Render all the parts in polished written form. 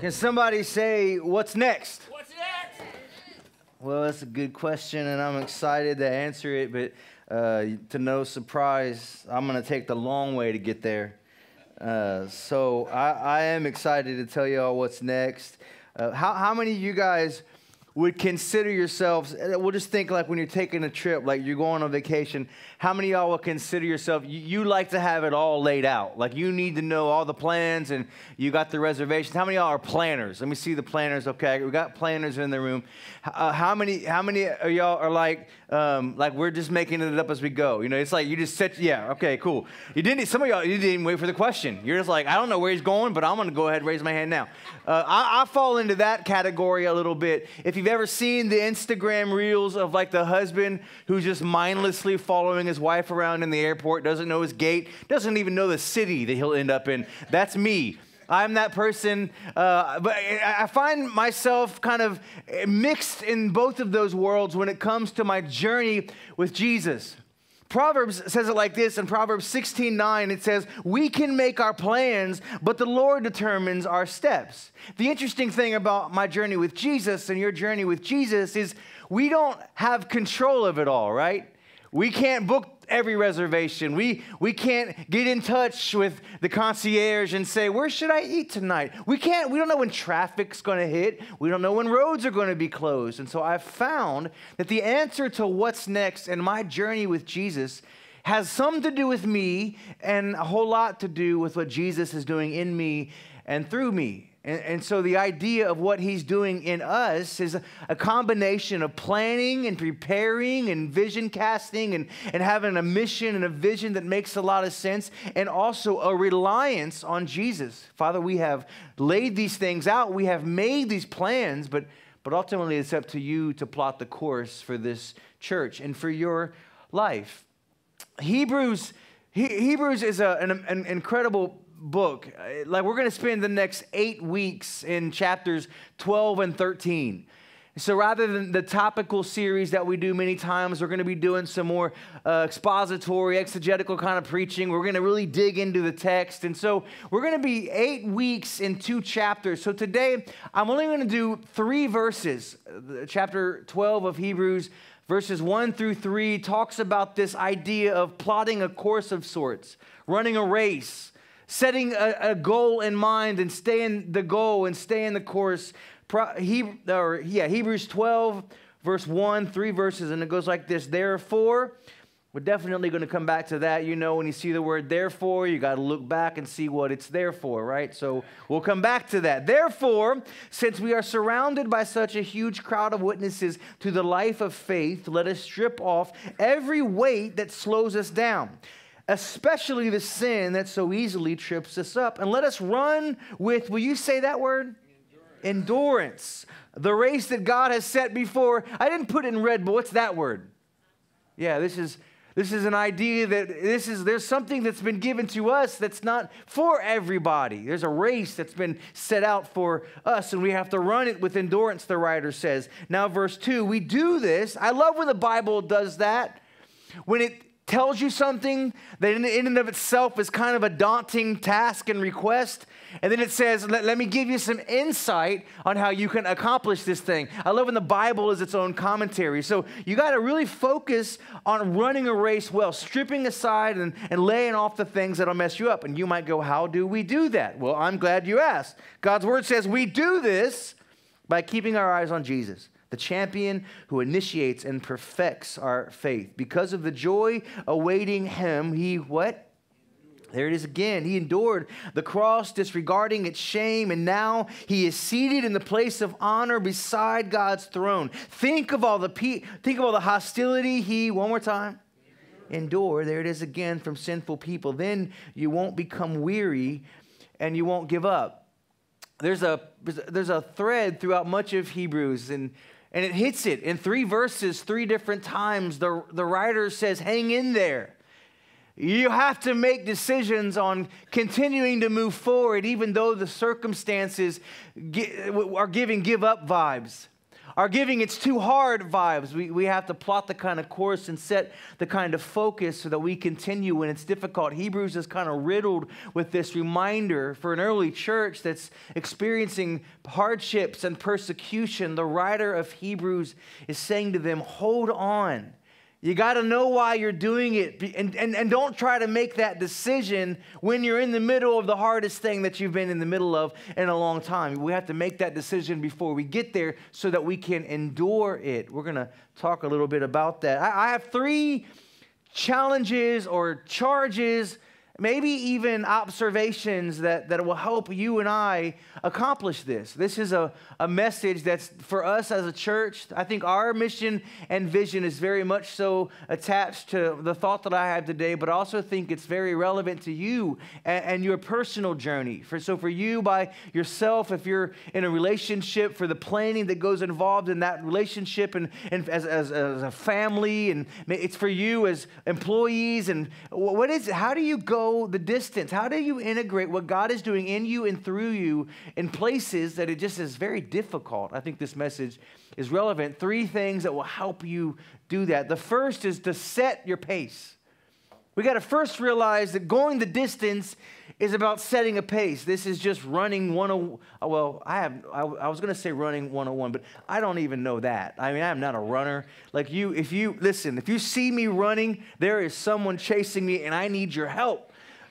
Can somebody say, what's next? What's next? Well, that's a good question, and I'm excited to answer it, but to no surprise, I'm going to take the long way to get there. So I am excited to tell you all what's next. How many of you guys would consider yourselves, we'll just think like when you're taking a trip, like you're going on vacation, how many of y'all would consider yourself, you like to have it all laid out? Like you need to know all the plans and you got the reservations. How many of y'all are planners? Let me see the planners. Okay, we got planners in the room. How many of y'all are like we're just making it up as we go? You know, it's like you just set, yeah, okay, cool. Some of y'all, you didn't even wait for the question. You're just like, I don't know where he's going, but I'm going to go ahead and raise my hand now. I fall into that category a little bit. If you've ever seen the Instagram reels of like the husband who's just mindlessly following his wife around in the airport, doesn't know his gate, doesn't even know the city that he'll end up in, that's me. I'm that person, but I find myself kind of mixed in both of those worlds when it comes to my journey with Jesus. Proverbs says it like this in Proverbs 16:9. It says, we can make our plans, but the Lord determines our steps. The interesting thing about my journey with Jesus and your journey with Jesus is we don't have control of it all, right? We can't book every reservation. We can't get in touch with the concierge and say, where should I eat tonight? We don't know when traffic's going to hit. We don't know when roads are going to be closed. And so I've found that the answer to what's next in my journey with Jesus has some to do with me and a whole lot to do with what Jesus is doing in me and through me. And so the idea of what he's doing in us is a combination of planning and preparing and vision casting and having a mission and a vision that makes a lot of sense, and also a reliance on Jesus. Father, we have laid these things out. We have made these plans, but ultimately it's up to you to plot the course for this church and for your life. Hebrews is an incredible book. Like we're going to spend the next 8 weeks in chapters 12 and 13. So rather than the topical series that we do many times, we're going to be doing some more expository, exegetical kind of preaching. We're going to really dig into the text. And so we're going to be 8 weeks in 2 chapters. So today, I'm only going to do 3 verses. Chapter 12 of Hebrews, verses 1 through 3, talks about this idea of plotting a course of sorts, running a race, setting a goal in mind and stay in the goal and stay in the course. Hebrews 12, verse 1, 3 verses, and it goes like this. Therefore, we're definitely going to come back to that. You know, when you see the word therefore, you got to look back and see what it's there for, right? So we'll come back to that. Therefore, since we are surrounded by such a huge crowd of witnesses to the life of faith, let us strip off every weight that slows us down, especially the sin that so easily trips us up. And let us run with, will you say that word? Endurance. The race that God has set before. I didn't put it in red, but what's that word? Yeah, this is an idea that there's something that's been given to us that's not for everybody. There's a race that's been set out for us, and we have to run it with endurance, the writer says. Now, verse 2, we do this. I love when the Bible does that. When it tells you something that in and of itself is kind of a daunting task and request, and then it says, let me give you some insight on how you can accomplish this thing. I love when the Bible is its own commentary. So you got to really focus on running a race well, stripping aside and laying off the things that'll mess you up. And you might go, how do we do that? Well, I'm glad you asked. God's word says we do this by keeping our eyes on Jesus, the champion who initiates and perfects our faith. Because of the joy awaiting him, he what? There it is again. He endured the cross, disregarding its shame, and now he is seated in the place of honor beside God's throne. Think of all the hostility he, one more time, endured. There it is again, from sinful people. Then you won't become weary and you won't give up. There's a thread throughout much of Hebrews, and it hits it in 3 verses, 3 different times. The writer says, hang in there. You have to make decisions on continuing to move forward, even though the circumstances are giving give up vibes. are giving it's too hard vibes. We have to plot the kind of course and set the kind of focus so that we continue when it's difficult. Hebrews is kind of riddled with this reminder for an early church that's experiencing hardships and persecution. The writer of Hebrews is saying to them, hold on. You got to know why you're doing it, and don't try to make that decision when you're in the middle of the hardest thing that you've been in the middle of in a long time. We have to make that decision before we get there so that we can endure it. We're going to talk a little bit about that. I have 3 challenges or charges, maybe even observations that will help you and I accomplish this. This is a message that's for us as a church. I think our mission and vision is very much so attached to the thought that I have today, but I also think it's very relevant to you and your personal journey. So for you by yourself, if you're in a relationship, for the planning that goes involved in that relationship and as a family, and it's for you as employees. And what is it? How do you go the distance? How do you integrate what God is doing in you and through you in places that it just is very difficult? I think this message is relevant. 3 things that will help you do that. The first is to set your pace. We got to first realize that going the distance is about setting a pace. This is just running I was going to say running 101, but I don't even know that. I mean, I'm not a runner. Like if you see me running, there is someone chasing me and I need your help.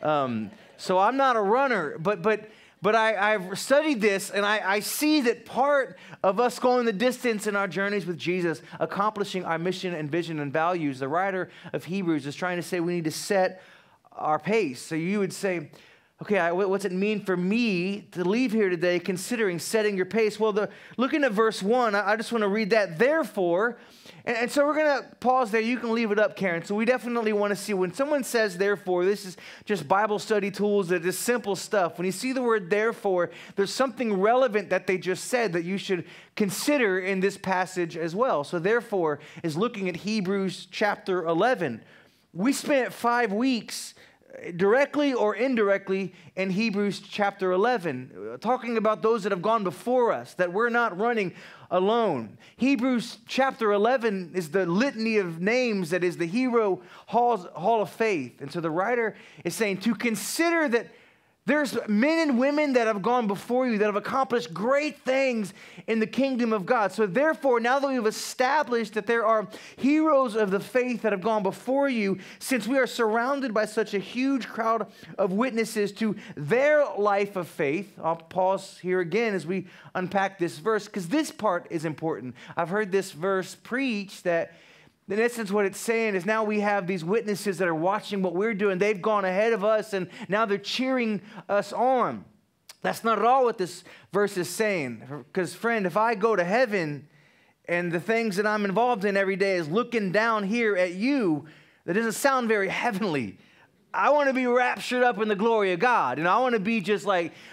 So I'm not a runner, but I've studied this, and I see that part of us going the distance in our journeys with Jesus, accomplishing our mission and vision and values, the writer of Hebrews is trying to say we need to set our pace. So you would say, okay, what's it mean for me to leave here today considering setting your pace? Well, looking at verse 1, I just want to read that. Therefore, and so we're going to pause there. You can leave it up, Karen. So we definitely want to see when someone says therefore, this is just Bible study tools, that is simple stuff. When you see the word therefore, there's something relevant that they just said that you should consider in this passage as well. So therefore is looking at Hebrews chapter 11. We spent 5 weeks directly or indirectly in Hebrews chapter 11, talking about those that have gone before us, that we're not running alone. Hebrews chapter 11 is the litany of names that is the hero hall of faith. And so the writer is saying to consider that there's men and women that have gone before you that have accomplished great things in the kingdom of God. So therefore, now that we've established that there are heroes of the faith that have gone before you, since we are surrounded by such a huge crowd of witnesses to their life of faith, I'll pause here again as we unpack this verse, because this part is important. I've heard this verse preached that in essence, what it's saying is now we have these witnesses that are watching what we're doing. They've gone ahead of us, and now they're cheering us on. That's not at all what this verse is saying. Because, friend, if I go to heaven and the things that I'm involved in every day is looking down here at you, that doesn't sound very heavenly. I want to be raptured up in the glory of God. And I want to be just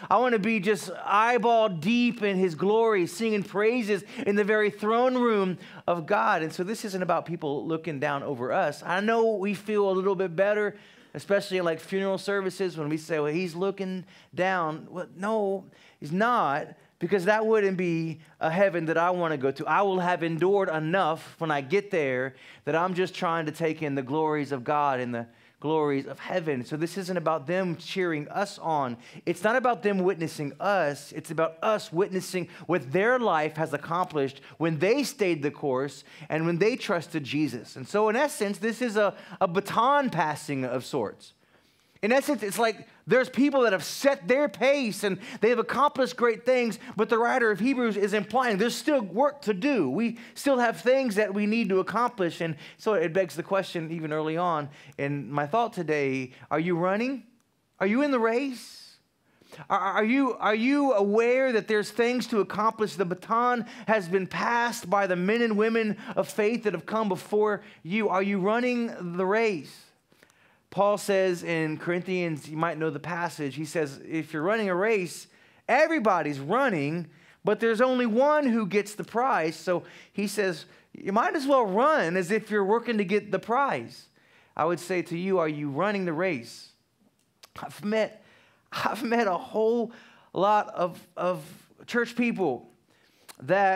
eyeball deep in his glory, singing praises in the very throne room of God. And so this isn't about people looking down over us. I know we feel a little bit better, especially in like funeral services when we say, well, he's looking down. Well, no, he's not, because that wouldn't be a heaven that I want to go to. I will have endured enough when I get there that I'm just trying to take in the glories of God and the glories of heaven. So this isn't about them cheering us on. It's not about them witnessing us. It's about us witnessing what their life has accomplished when they stayed the course and when they trusted Jesus. And so in essence, this is a baton passing of sorts. In essence, it's like there's people that have set their pace and they've accomplished great things, but the writer of Hebrews is implying there's still work to do. We still have things that we need to accomplish. And so it begs the question even early on in my thought today, are you running? Are you in the race? Are you aware that there's things to accomplish? The baton has been passed by the men and women of faith that have come before you. Are you running the race? Paul says in Corinthians, you might know the passage, he says, if you're running a race, everybody's running, but there's only one who gets the prize. So he says, you might as well run as if you're working to get the prize. I would say to you, are you running the race? I've met a whole lot of church people that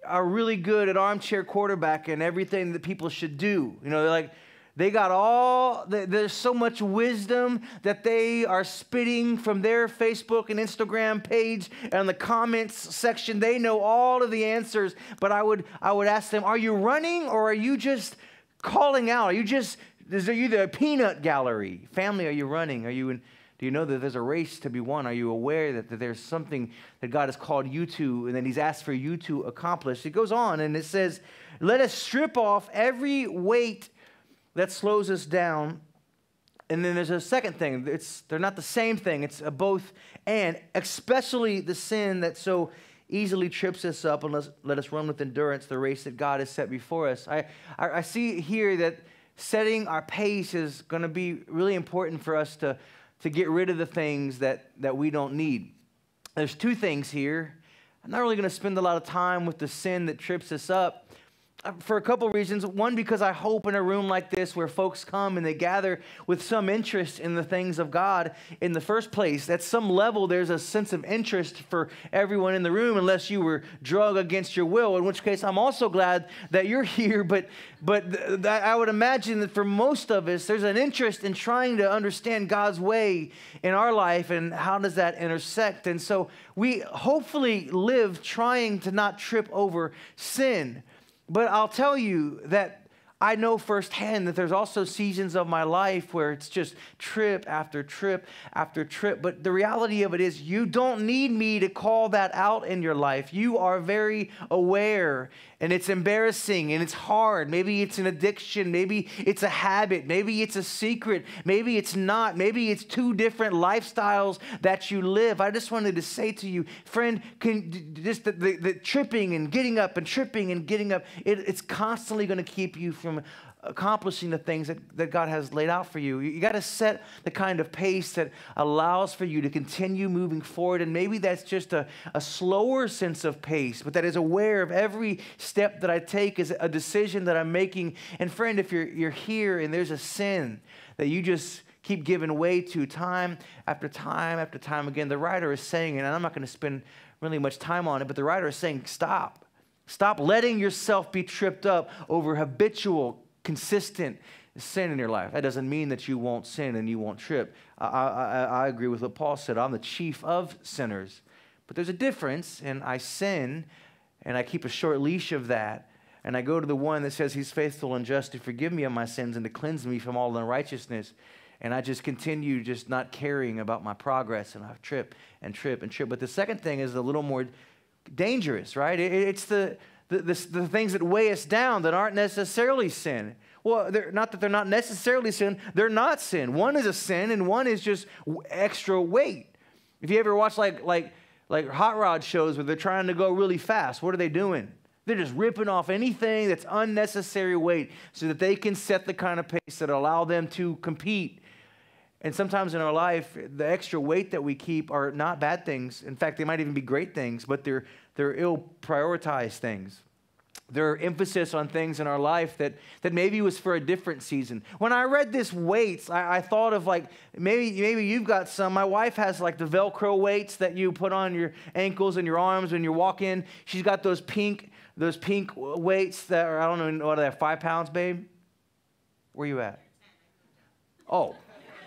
are really good at armchair quarterback and everything that people should do. You know, they're like, they got all, there's so much wisdom that they are spitting from their Facebook and Instagram page and the comments section. They know all of the answers, but I would ask them, are you running or are you just calling out? Are you the peanut gallery? Family, are you running? Do you know that there's a race to be won? Are you aware that there's something that God has called you to and that he's asked for you to accomplish? It goes on and it says, let us strip off every weight that slows us down. And then there's a second thing. They're not the same thing. It's a both and, especially the sin that so easily trips us up, and let us run with endurance the race that God has set before us. I see here that setting our pace is going to be really important for us to get rid of the things that we don't need. There's two things here. I'm not really going to spend a lot of time with the sin that trips us up for a couple reasons. One, because I hope in a room like this where folks come and they gather with some interest in the things of God in the first place, at some level there's a sense of interest for everyone in the room unless you were drug against your will, in which case I'm also glad that you're here. But I would imagine that for most of us, there's an interest in trying to understand God's way in our life and how does that intersect. And so we hopefully live trying to not trip over sin. But I'll tell you that I know firsthand that there's also seasons of my life where it's just trip after trip after trip. But the reality of it is you don't need me to call that out in your life. You are very aware, and it's embarrassing and it's hard. Maybe it's an addiction. Maybe it's a habit. Maybe it's a secret. Maybe it's not. Maybe it's two different lifestyles that you live. I just wanted to say to you, friend, just the tripping and getting up and tripping and getting up, it's constantly going to keep you from accomplishing the things that God has laid out for you. You got to set the kind of pace that allows for you to continue moving forward. And maybe that's just a slower sense of pace, but that is aware of every step that I take is a decision that I'm making. And friend, if you're here and there's a sin that you just keep giving way to time after time after time again, the writer is saying, and I'm not going to spend really much time on it, but the writer is saying, stop. Stop letting yourself be tripped up over habitual, consistent sin in your life. That doesn't mean that you won't sin and you won't trip. I agree with what Paul said. I'm the chief of sinners. But there's a difference, and I sin, and I keep a short leash of that, and I go to the one that says he's faithful and just to forgive me of my sins and to cleanse me from all unrighteousness. And I just continue just not caring about my progress, and I trip and trip and trip. But the second thing is a little more dangerous, right? It's the things that weigh us down that aren't necessarily sin. Well, not that they're not necessarily sin, they're not sin. One is a sin and one is just extra weight. If you ever watch like hot rod shows where they're trying to go really fast, what are they doing? They're just ripping off anything that's unnecessary weight so that they can set the kind of pace that allow them to compete. And sometimes in our life, the extra weight that we keep are not bad things. In fact, they might even be great things, but they're ill-prioritized things. They're emphasis on things in our life that maybe was for a different season. When I read this weights, I thought of like, maybe you've got some. My wife has like the Velcro weights that you put on your ankles and your arms when you walk in. She's got those pink weights that are, I don't know, what are they, 5 pounds, babe? Where you at? Oh.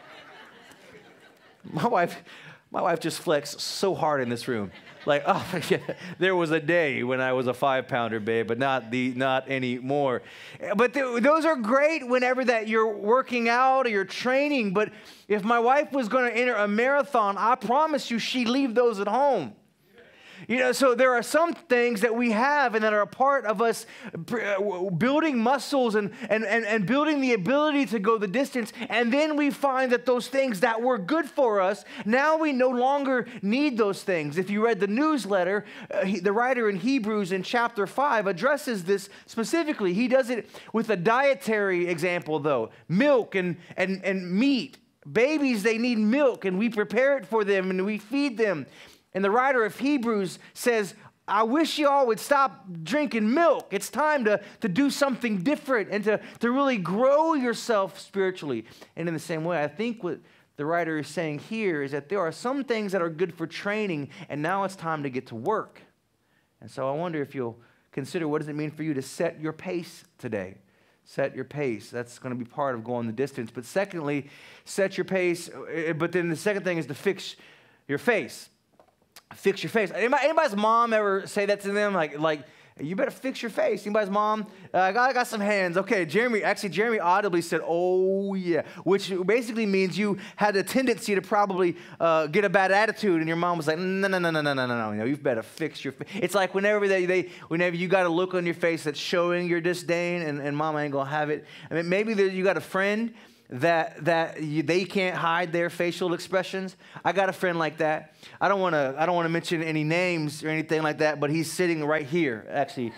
My wife just flexed so hard in this room. Like, oh, yeah, there was a day when I was a 5-pounder, babe, but not anymore. But those are great whenever that you're working out or you're training. But if my wife was going to enter a marathon, I promise you she'd leave those at home. You know, so there are some things that we have and that are a part of us building muscles and building the ability to go the distance. And then we find that those things that were good for us, now we no longer need those things. If you read the newsletter, the writer in Hebrews in chapter 5 addresses this specifically. He does it with a dietary example, though. Milk and meat. Babies, they need milk, and we prepare it for them, and we feed them. And the writer of Hebrews says, I wish you all would stop drinking milk. It's time to do something different and to really grow yourself spiritually. And in the same way, I think what the writer is saying here is that there are some things that are good for training, and now it's time to get to work. And so I wonder if you'll consider what does it mean for you to set your pace today. Set your pace. That's going to be part of going the distance. But secondly, set your pace. But then the second thing is to fix your face. Fix your face. Anybody's mom ever say that to them? Like, you better fix your face. Anybody's mom? I got some hands. Okay, Jeremy audibly said, oh yeah, which basically means you had a tendency to probably get a bad attitude, and your mom was like, no, you better fix your face. It's like whenever you got a look on your face that's showing your disdain, and mama ain't gonna have it. I mean, maybe you got a friend they can't hide their facial expressions. I got a friend like that. I don't want to mention any names or anything like that, but he's sitting right here, actually.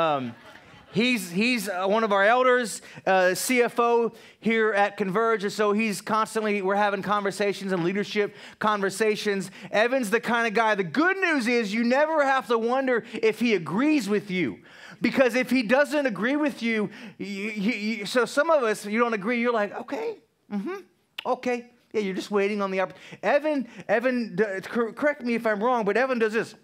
He's one of our elders, CFO here at Converge, and so we're having conversations and leadership conversations. Evan's the kind of guy, the good news is you never have to wonder if he agrees with you. Because if he doesn't agree with you, so some of us, you don't agree, you're like, okay, okay. Yeah, you're just waiting on the opportunity. Evan, correct me if I'm wrong, but Evan does this.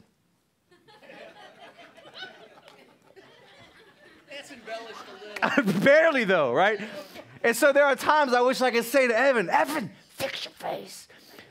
It's embellished a little. Barely though, right? And so there are times I wish I could say to Evan, fix your face.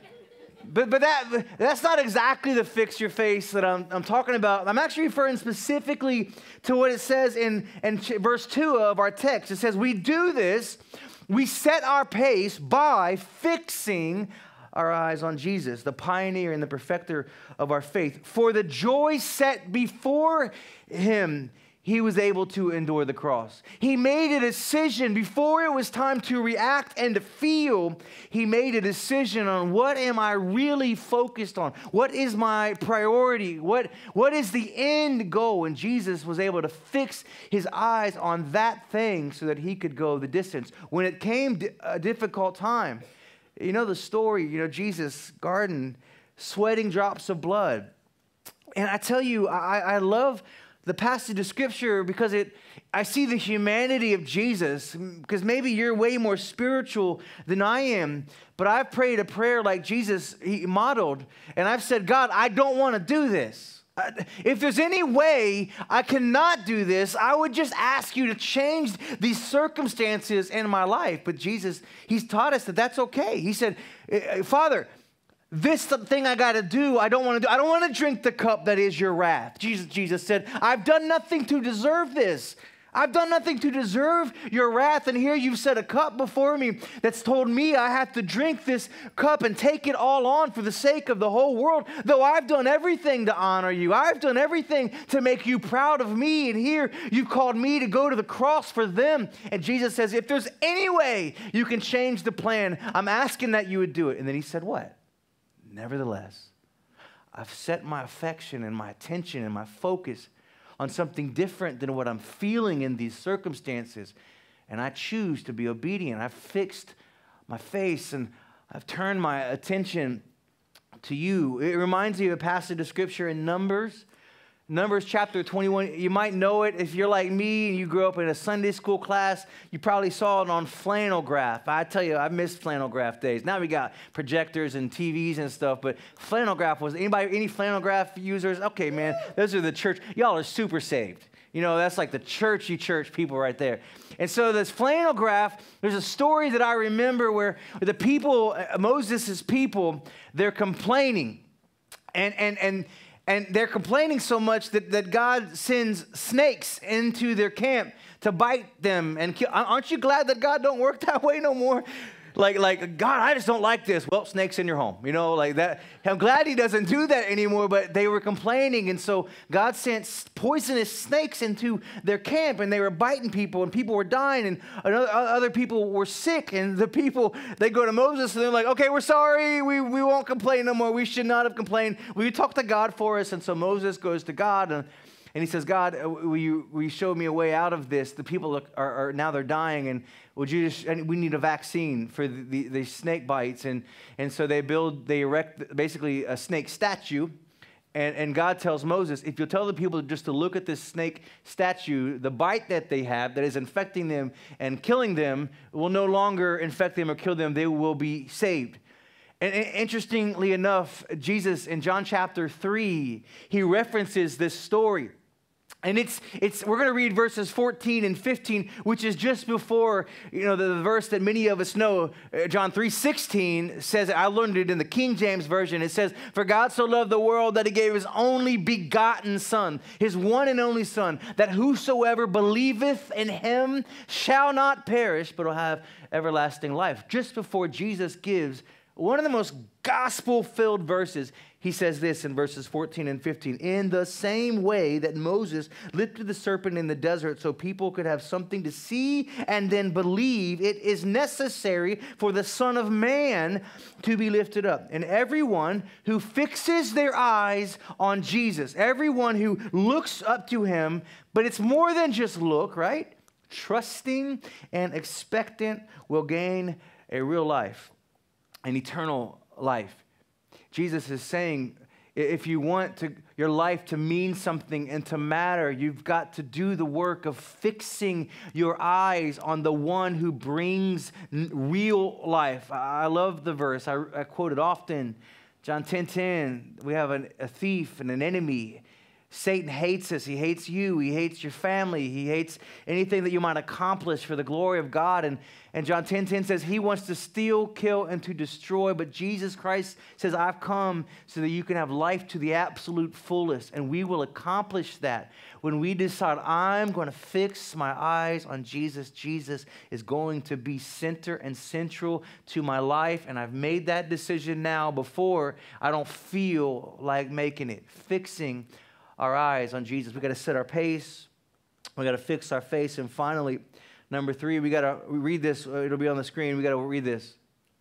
But that's not exactly the fix your face that I'm talking about. I'm actually referring specifically to what it says in verse 2 of our text. It says, we do this, we set our pace by fixing our eyes on Jesus, the pioneer and the perfecter of our faith. For the joy set before him, he was able to endure the cross. He made a decision before it was time to react and to feel. He made a decision on what am I really focused on? What is my priority? What is the end goal? And Jesus was able to fix his eyes on that thing so that he could go the distance. When it came a difficult time, you know the story, Jesus, garden, sweating drops of blood. And I tell you, I love the passage of Scripture because I see the humanity of Jesus, because maybe you're way more spiritual than I am, but I've prayed a prayer like Jesus he modeled, and I've said, God, I don't want to do this. If there's any way I cannot do this, I would just ask you to change these circumstances in my life. But Jesus, he's taught us that that's okay. He said, Father, this thing I got to do, I don't want to do. I don't want to drink the cup that is your wrath. Jesus said, I've done nothing to deserve this. I've done nothing to deserve your wrath. And here you've set a cup before me that's told me I have to drink this cup and take it all on for the sake of the whole world. Though I've done everything to honor you. I've done everything to make you proud of me. And here you've called me to go to the cross for them. And Jesus says, if there's any way you can change the plan, I'm asking that you would do it. And then he said, what? Nevertheless, I've set my affection and my attention and my focus on something different than what I'm feeling in these circumstances. And I choose to be obedient. I've fixed my face and I've turned my attention to you. It reminds me of a passage of Scripture in Numbers chapter 21. You might know it if you're like me and you grew up in a Sunday school class. You probably saw it on flannel graph. I tell you, I missed flannel graph days. Now we got projectors and TVs and stuff, but flannel graph was, any flannel graph users? Okay, man, those are the church. Y'all are super saved. That's like the churchy church people right there. And so this flannel graph, there's a story that I remember where the people, Moses' people, they're complaining. And they're complaining so much that God sends snakes into their camp to bite them and kill. Aren't you glad that God don't work that way no more? Like God, I just don't like this. Well, snakes in your home, like that. I'm glad he doesn't do that anymore, but they were complaining. And so God sent poisonous snakes into their camp and they were biting people and people were dying and other people were sick. And the people, they go to Moses and they're like, okay, we're sorry. We won't complain no more. We should not have complained. Will you talk to God for us? And so Moses goes to God and he says, God, will you show me a way out of this? The people are now they're dying, and we need a vaccine for the snake bites. And so they erect basically a snake statue. And God tells Moses, if you'll tell the people just to look at this snake statue, the bite that they have that is infecting them and killing them will no longer infect them or kill them. They will be saved. And interestingly enough, Jesus in John chapter 3, he references this story. And we're going to read verses 14 and 15, which is just before, the verse that many of us know. John 3:16 says, I learned it in the King James Version. It says, for God so loved the world that he gave his only begotten Son, his one and only Son, that whosoever believeth in him shall not perish, but will have everlasting life. Just before Jesus gives one of the most gospel-filled verses, he says this in verses 14 and 15. In the same way that Moses lifted the serpent in the desert so people could have something to see and then believe, it is necessary for the Son of Man to be lifted up. And everyone who fixes their eyes on Jesus, everyone who looks up to him, but it's more than just look, right? Trusting and expectant will gain a real life, an eternal life. Jesus is saying, if you want your life to mean something and to matter, you've got to do the work of fixing your eyes on the one who brings real life. I love the verse. I quote it often. John 10:10, we have a thief and an enemy. Satan hates us. He hates you. He hates your family. He hates anything that you might accomplish for the glory of God. And John 10:10 says he wants to steal, kill, and to destroy. But Jesus Christ says, I've come so that you can have life to the absolute fullest. And we will accomplish that when we decide, I'm going to fix my eyes on Jesus. Jesus is going to be center and central to my life. And I've made that decision now before I don't feel like making it. Fixing our eyes on Jesus. We got to set our pace. We got to fix our face. And finally, number 3, we got to read this. It'll be on the screen. We got to read this.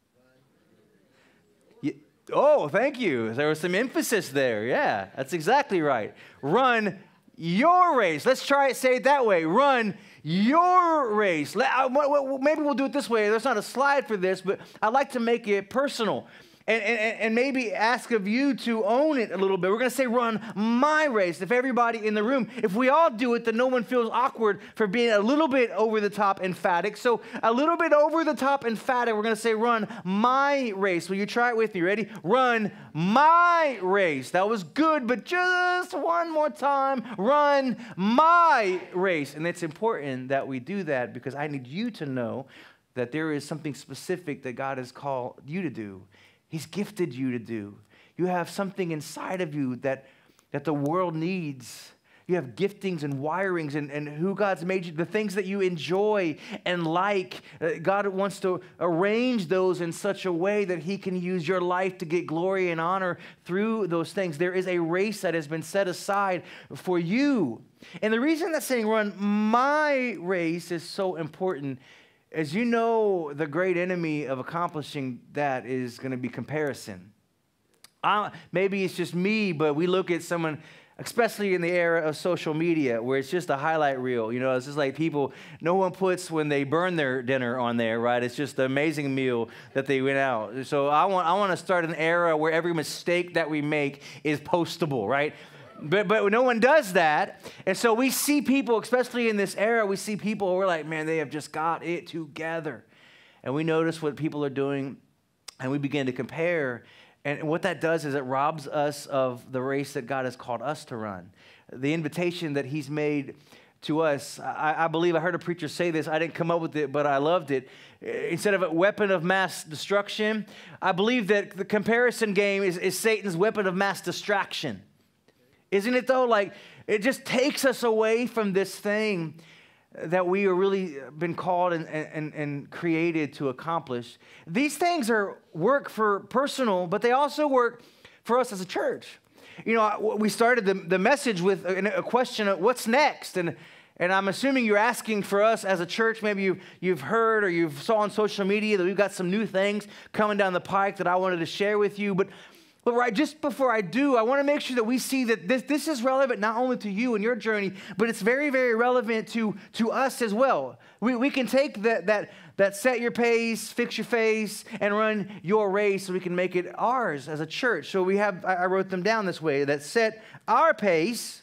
Oh, thank you. There was some emphasis there. Yeah, that's exactly right. Run your race. Let's try it. Say it that way. Run your race. Maybe we'll do it this way. There's not a slide for this, but I'd like to make it personal. And maybe ask of you to own it a little bit. We're going to say, run my race. If everybody in the room, if we all do it, then no one feels awkward for being a little bit over the top emphatic. So a little bit over the top emphatic, we're going to say, run my race. Will you try it with me? Ready? Run my race. That was good, but just one more time. Run my race. And it's important that we do that because I need you to know that there is something specific that God has called you to do. He's gifted you to do. You have something inside of you that the world needs. You have giftings and wirings and who God's made you, the things that you enjoy and like. God wants to arrange those in such a way that he can use your life to get glory and honor through those things. There is a race that has been set aside for you. And the reason that saying run my race is so important, as you know, the great enemy of accomplishing that is going to be comparison. Maybe it's just me, but we look at someone, especially in the era of social media, where it's just a highlight reel. It's just like people, no one puts when they burn their dinner on there, right? It's just the amazing meal that they went out. So I want to start an era where every mistake that we make is postable, right? But no one does that. And so we see people, especially in this era, we see people, we're like, man, they have just got it together. And we notice what people are doing, and we begin to compare. And what that does is it robs us of the race that God has called us to run. The invitation that he's made to us. I believe I heard a preacher say this. I didn't come up with it, but I loved it. Instead of a weapon of mass destruction, I believe that the comparison game is Satan's weapon of mass distraction. Isn't it though? Like, it just takes us away from this thing that we are really been called and created to accomplish. These things work for personal, but they also work for us as a church. We started the message with a question of what's next, and I'm assuming you're asking for us as a church. Maybe you've heard or you saw on social media that we've got some new things coming down the pike that I wanted to share with you, but right, just before I do, I want to make sure that we see that this is relevant not only to you and your journey, but it's very, very relevant to us as well. We can take that set your pace, fix your face, and run your race so we can make it ours as a church. So I wrote them down this way, that set our pace,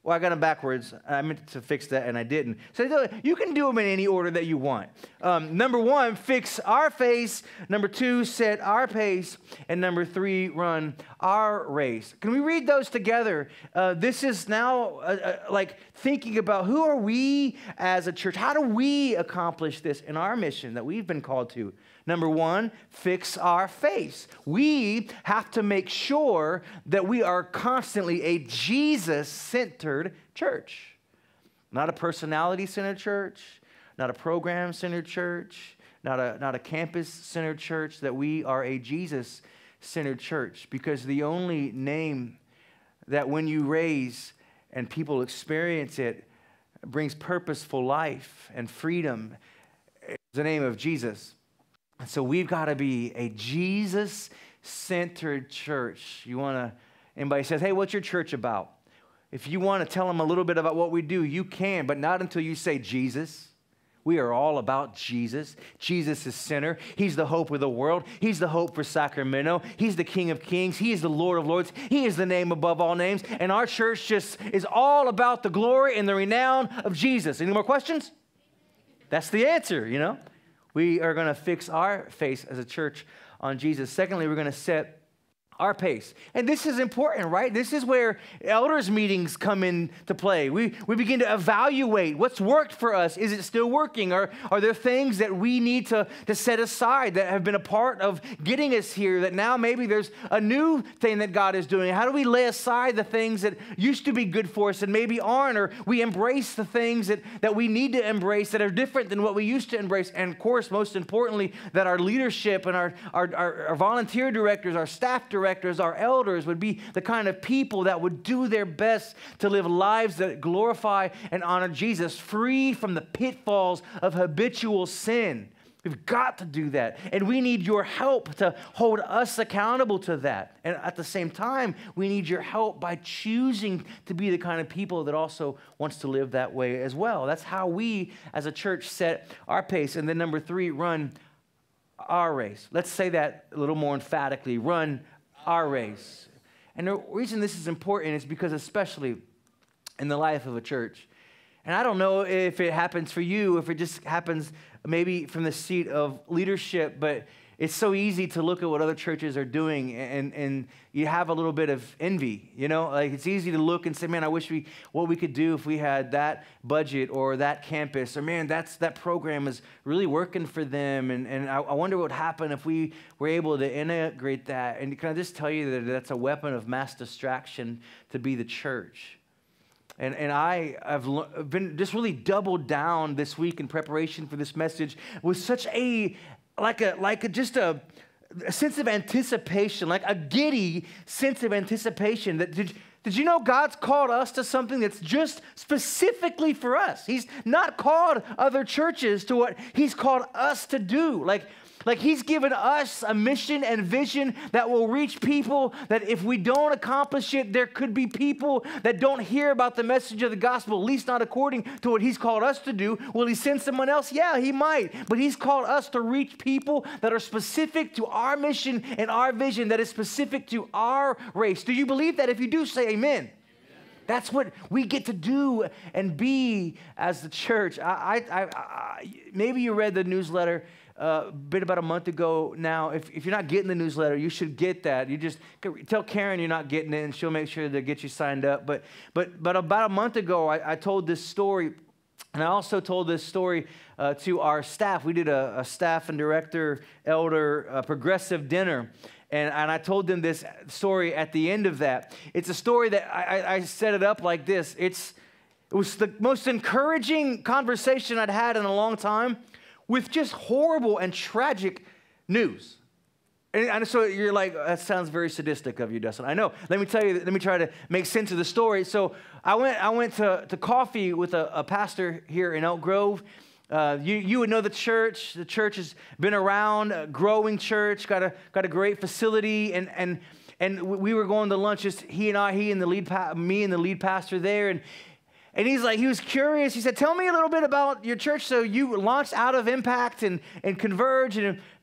Well, I got them backwards. I meant to fix that, and I didn't. So you can do them in any order that you want. Number 1, fix our face. Number 2, set our pace. And number 3, run our race. Can we read those together? This is now like thinking about who are we as a church? How do we accomplish this in our mission that we've been called to? Number 1, fix our face. We have to make sure that we are constantly a Jesus-centered church. Not a personality-centered church, not a program-centered church, not a campus-centered church, that we are a Jesus-centered church. Because the only name that when you raise and people experience it brings purposeful life and freedom is the name of Jesus. So we've got to be a Jesus-centered church. Anybody says, hey, what's your church about? If you want to tell them a little bit about what we do, you can, but not until you say Jesus. We are all about Jesus. Jesus is center. He's the hope of the world. He's the hope for Sacramento. He's the King of Kings. He is the Lord of Lords. He is the name above all names. And our church just is all about the glory and the renown of Jesus. Any more questions? That's the answer, We are going to fix our face as a church on Jesus. Secondly, we're going to set our pace. And this is important, right? This is where elders meetings come into play. We begin to evaluate what's worked for us. Is it still working? Or are there things that we need to set aside that have been a part of getting us here, that now maybe there's a new thing that God is doing? How do we lay aside the things that used to be good for us and maybe aren't? Or we embrace the things that we need to embrace that are different than what we used to embrace? And of course, most importantly, that our leadership and our volunteer directors, our staff directors, our elders would be the kind of people that would do their best to live lives that glorify and honor Jesus, free from the pitfalls of habitual sin. We've got to do that. And we need your help to hold us accountable to that. And at the same time, we need your help by choosing to be the kind of people that also wants to live that way as well. That's how we as a church set our pace. And then number 3, run our race. Let's say that a little more emphatically. Run our race. And the reason this is important is because especially in the life of a church, and I don't know if it happens for you, if it just happens maybe from the seat of leadership, but it's so easy to look at what other churches are doing and you have a little bit of envy, Like it's easy to look and say, man, I wish what we could do if we had that budget or that campus, or man, that program is really working for them. And I wonder what would happen if we were able to integrate that. And can I just tell you that that's a weapon of mass distraction to be the church. And I've been just really doubled down this week in preparation for this message with such a sense of anticipation, like a giddy sense of anticipation. That did you know God's called us to something that's just specifically for us? He's not called other churches to what He's called us to do. Like He's given us a mission and vision that will reach people that if we don't accomplish it, there could be people that don't hear about the message of the gospel, at least not according to what He's called us to do. Will He send someone else? Yeah, He might. But He's called us to reach people that are specific to our mission and our vision, that is specific to our race. Do you believe that? If you do, say amen. That's what we get to do and be as the church. Maybe you read the newsletter been about a month ago now. If you're not getting the newsletter, you should get that. You just tell Karen you're not getting it, and she'll make sure to get you signed up. But about a month ago, I told this story, and I also told this story to our staff. We did a staff and director, elder, progressive dinner. And I told them this story at the end of that. It's a story that I set it up like this. It was the most encouraging conversation I'd had in a long time, with just horrible and tragic news. And so you're like, that sounds very sadistic of you, Dustin. I know. Let me tell you, let me try to make sense of the story. So I went to coffee with a pastor here in Elk Grove. You would know the church. The church has been around, a growing church, got a great facility, and we were going to lunch, just me and the lead pastor there, and he was curious. He said, tell me a little bit about your church. So you launched out of Impact and Converge, and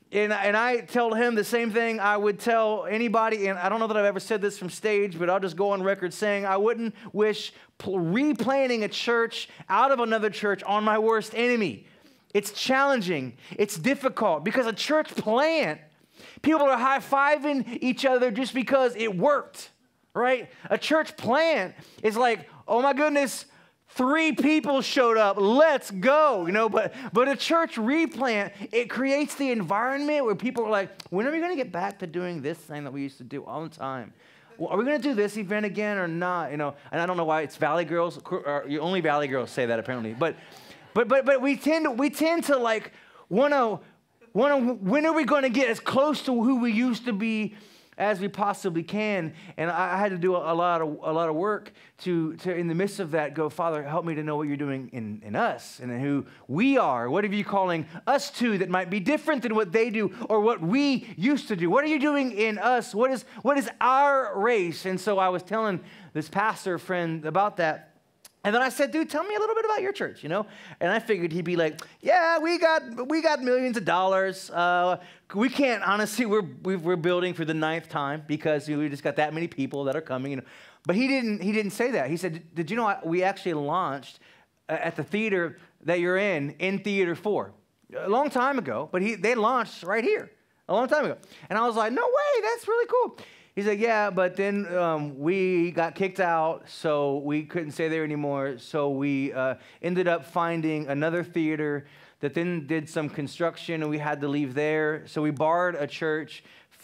And I told him the same thing I would tell anybody, and I don't know that I've ever said this from stage, but I'll just go on record saying I wouldn't wish replanting a church out of another church on my worst enemy. It's challenging. It's difficult because a church plant, people are high-fiving each other just because it worked, right? A church plant is like, oh my goodness, 3 people showed up. Let's go, But a church replant, it creates the environment where people are like, when are we going to get back to doing this thing that we used to do all the time? Well, are we going to do this event again or not? And I don't know why it's Valley Girls. Only Valley Girls say that apparently. But we tend to like want to. When are we going to get as close to who we used to be as we possibly can? And I had to do a lot of work to in the midst of that go, Father, help me to know what you're doing in us and in who we are. What are you calling us to that might be different than what they do or what we used to do? What are you doing in us? What is our race? And so I was telling this pastor friend about that. And then I said, dude, tell me a little bit about your church, And I figured he'd be like, yeah, we got millions of dollars. We can't, honestly, we're building for the 9th time because we just got that many people that are coming. But he didn't say that. He said, did you know we actually launched at the theater that you're in Theater 4 a long time ago, but they launched right here a long time ago. And I was like, no way, that's really cool. He's like, yeah, but then we got kicked out, so we couldn't stay there anymore. So we ended up finding another theater that then did some construction, and we had to leave there. So we borrowed a church.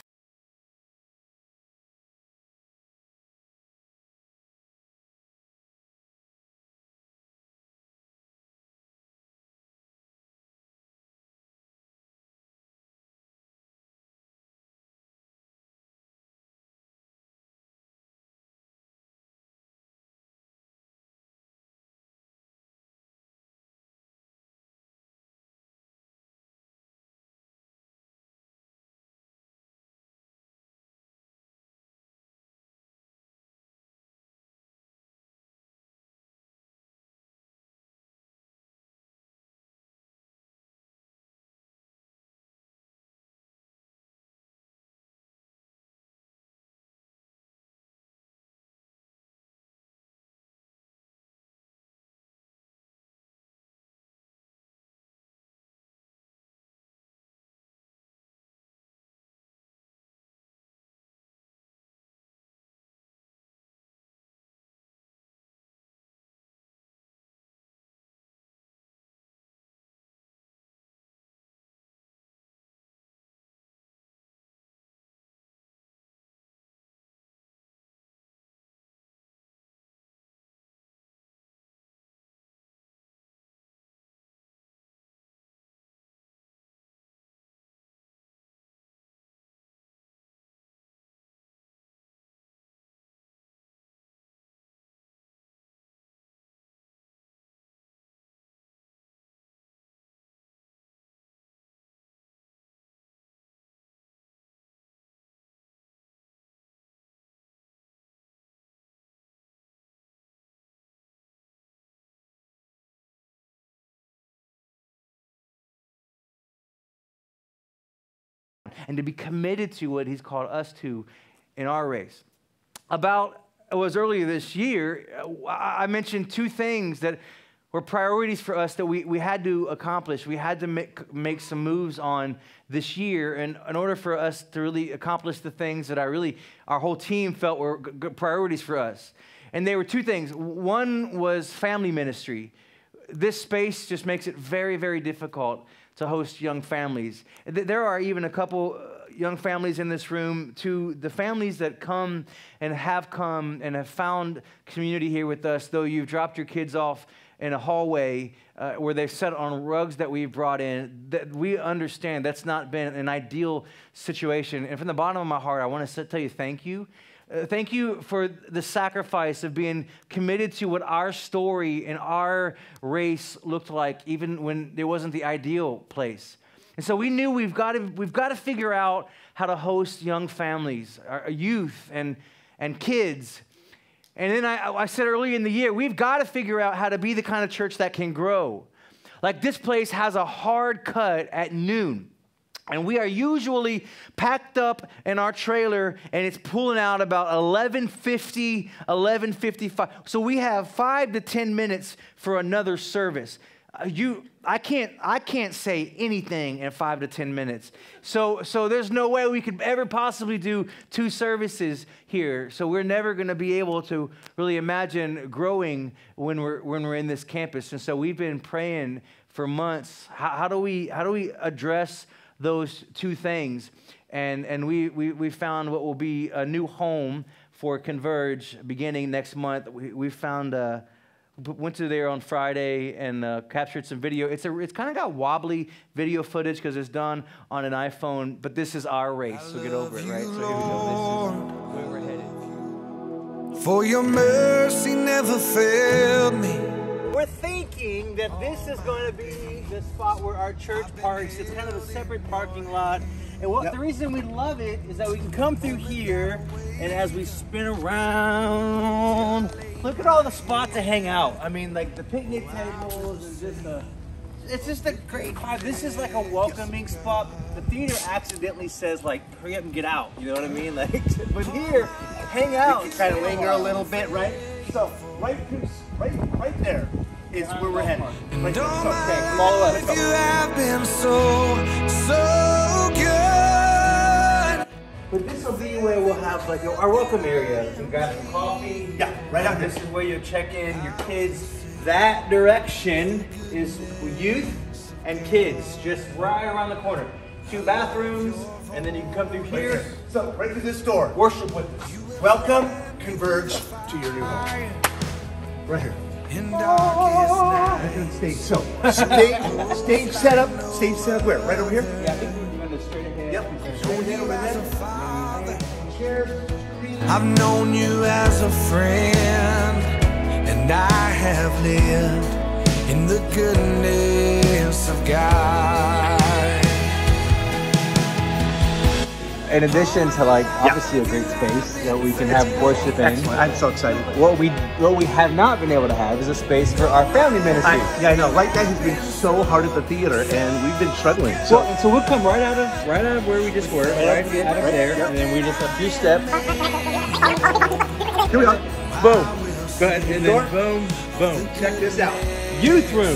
And to be committed to what he's called us to in our race. It was earlier this year, I mentioned 2 things that were priorities for us that we had to accomplish. We had to make some moves on this year in order for us to really accomplish the things that our whole team felt were good priorities for us. And they were 2 things. One was family ministry. This space just makes it very, very difficult to host young families. There are even a couple young families in this room, to the families that come and have found community here with us, though you've dropped your kids off in a hallway where they've sat on rugs that we've brought in, that we understand that's not been an ideal situation. And from the bottom of my heart, I want to tell you thank you. Thank you for the sacrifice of being committed to what our story and our race looked like, even when it wasn't the ideal place. And so we knew we've got to figure out how to host young families, our youth and kids. And then I said earlier in the year, we've got to figure out how to be the kind of church that can grow. Like this place has a hard cut at noon. And we are usually packed up in our trailer, and it's pulling out about 11:50, 11:55. So we have 5 to 10 minutes for another service. I can't say anything in 5 to 10 minutes. So there's no way we could ever possibly do 2 services here. So we're never going to be able to really imagine growing when we're in this campus. And so we've been praying for months. How do we address those 2 things? And we found what will be a new home for Converge beginning next month. We found went to there on Friday and captured some video. It's kind of got wobbly video footage because it's done on an iPhone, but this is our race, so get over it, right? So here we go. This is where we're headed. For your mercy never failed me. We're thinking that this is going to be the spot where our church parks. It's kind of a separate parking lot. And the reason we love it is that we can come through here, and as we spin around, look at all the spots to hang out. I mean, like the picnic tables and it's just a great vibe. This is like a welcoming spot. The theater accidentally says like, hurry up and get out. You know what I mean? Like, but here, hang out. You can kind of linger a little bit, right? So right there is where we're headed. Right there. So, okay, come all the way. Let's go. You have been so good. But this will be where we'll have like our welcome area. You can grab some coffee. Yeah, right out here. This is where you check in your kids. That direction is youth and kids, just right around the corner. 2 bathrooms, and then you can come through here. So right through this door. Worship with us. Welcome, Converge to your new home. Right here. Right here on stage. So stage set up where? Right over here? Yeah, I think we're doing it straight ahead. Yep. Over there. Chairs. I've known you as a friend, and I have lived in the goodness of God. In addition to like obviously a great space that we can have worship in, Excellent. I'm so excited. what we have not been able to have is a space for our family ministry. I know. Right now, he's been so hard at the theater, and we've been struggling. So we'll come right out of where we just were, right out of there, and then we just a few steps. Here we are. Boom. Go ahead, and then boom, boom. Check this out. Youth room.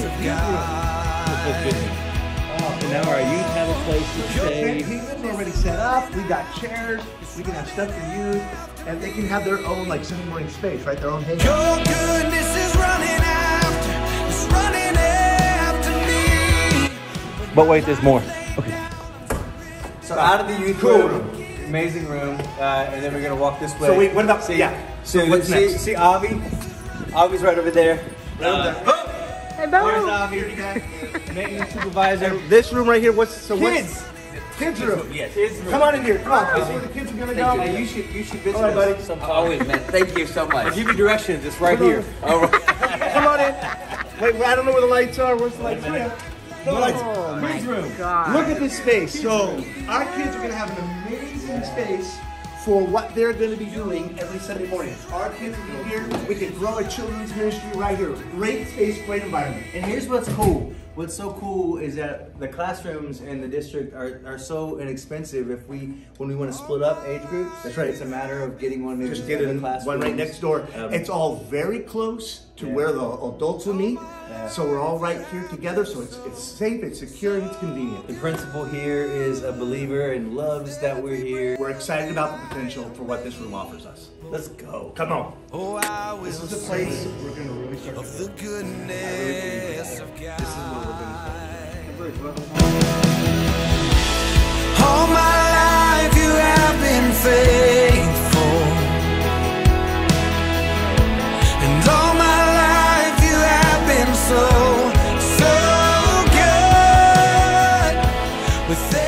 And now our youth have a place to stay. Tables already set up. We got chairs. We can have stuff for youth, and they can have their own like Sunday morning space, right? Their own hangout. Your goodness is running after me. But wait, there's more. So out of the youth room, amazing room, and then we're gonna walk this way. So wait, what about see? Yeah. So what's next? see Avi? Avi's right over there. Right over there. Hey, Where's Avi? Maintenance supervisor. This room right here. What's Kids. Kids room. Yes. Kids room. Come on in here. Come on. This is where the kids are gonna go. Hey, you should visit All right, buddy. us sometime. Always, man. Thank you so much. I'll give you directions. It's right here. All right. Come on in. Wait, I don't know where the lights are. Where's the lights? No lights. Kids room. Look at this space. So our kids are gonna have an amazing space for what they're going to be doing every Sunday morning. Our kids will be here. We can grow a children's ministry right here. Great space, great environment. And here's what's cool. What's so cool is that the classrooms in the district are so inexpensive. When we want to split up age groups, that's right. It's a matter of getting one. Just get it one right next door. It's all very close to where the adults will meet. So we're all right here together. So it's safe, it's secure, and it's convenient. The principal here is a believer and loves that we're here. We're excited about the potential for what this room offers us. Let's go. Come on. Oh, I will This is the place we're going to really start of the goodness of God. This is where we're going to All my life you have been faithful, and all my life you have been so good. With